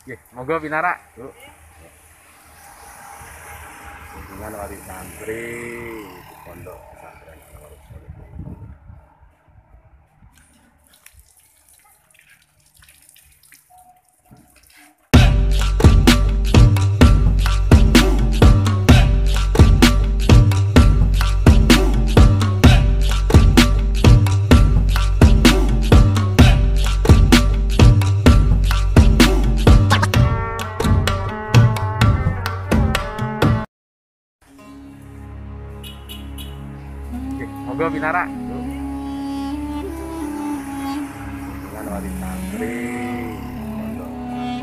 Nggih, monggo pinarak, Bu. Kunjungan wali santri di Pondok Pesantren Anwarul Solihin. Nggih, monggo pinarak, Bu. Kunjungan wali santri di Pondok.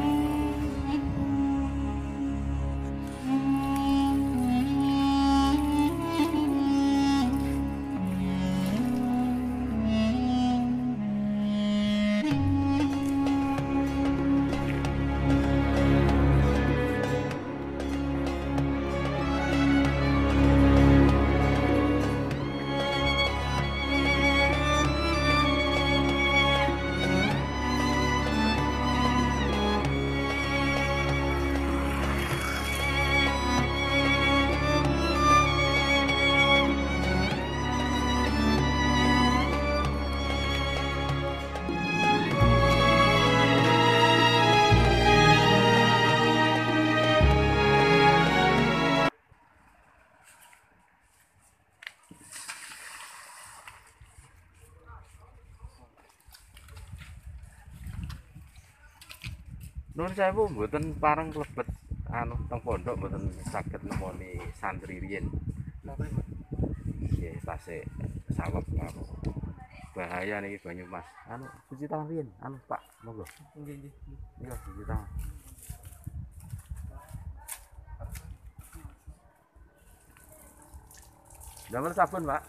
Nuwun sewu mboten pareng klebet teng pondok mboten saged nemoni santri riyin. Nggih, tasih saweg karo bahaya niki banyu Mas. Cuci tangan riyin, Pak, monggo. Nggih, nggih. Iya, cuci tangan. Damel sabun, Pak.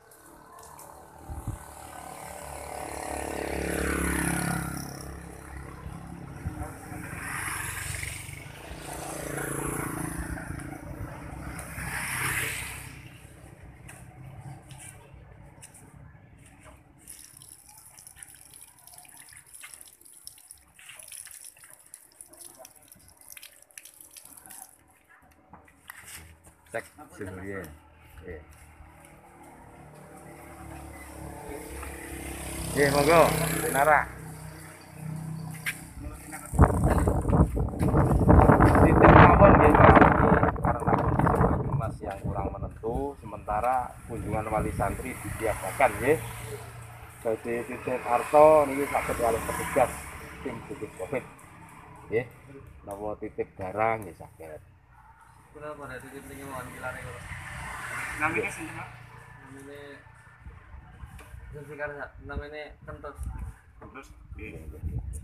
Cek suhu riyin. Nggih. Nggih, monggo. Pinarak. Titip mawon nggih, Pak. Karena kondisi Banyumas yang kurang menentu, sementara kunjungan wali santri ditiadakan nggih. Jadi titip arto niki saged kalih petugas tim gugus Covid. Nggih. Napa titip barang nggih saged. Kula pada titip niki mawon pilare kula. Namanya sinten, Pak? Namine Zulfikar namine Kentos. Terus, Nggih, nggih.